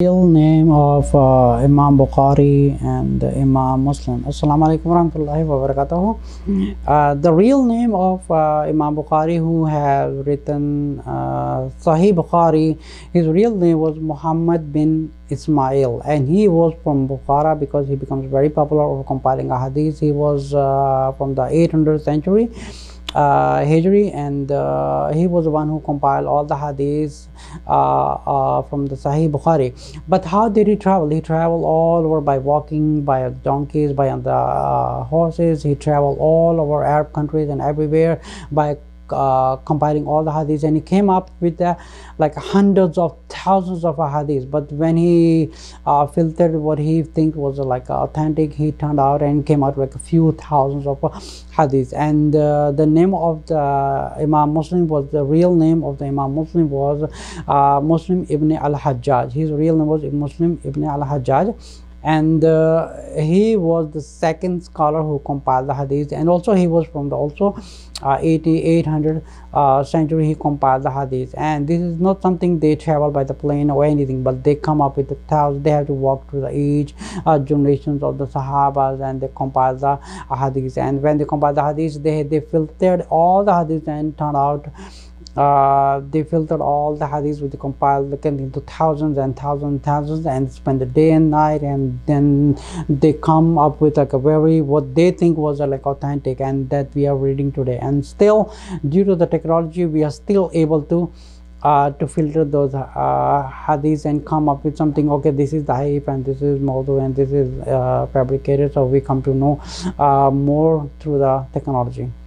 Real name of Imam Bukhari and Imam Muslim. Assalamu alaikum warahmatullahi wabarakatuh. The real name of Imam Bukhari, who has written Sahih Bukhari, his real name was Muhammad bin Ismail, and he was from Bukhara because he becomes very popular over compiling a hadith. He was from the 800th century Hijri, and he was the one who compiled all the hadiths from the Sahih Bukhari. But how did he travel? He traveled all over by walking, by donkeys, by on the horses. He traveled all over Arab countries and everywhere by compiling all the hadiths, and he came up with like hundreds of thousands of hadiths. But when he filtered what he think was like authentic, he turned out and came out like a few thousands of hadiths. And the name of the Imam Muslim was, the real name of the Imam Muslim was Muslim ibn al-Hajjaj. His real name was Muslim ibn al-Hajjaj, and he was the second scholar who compiled the hadith, and also he was from the 800 century. He compiled the hadith, and this is not something they travel by the plane or anything, but they come up with the thousands. They have to walk through the age generations of the Sahabas, and they compile the hadith. And when they compile the hadith, they filtered all the hadith and turned out they filtered all the hadiths with the compiled looking into thousands and thousands, and spend the day and night, and then they come up with like a very what they think was like authentic, and that we are reading today. And still, due to the technology, we are still able to filter those hadiths and come up with something. Okay, this is daif, and this is mawdu, and this is fabricated. So we come to know more through the technology.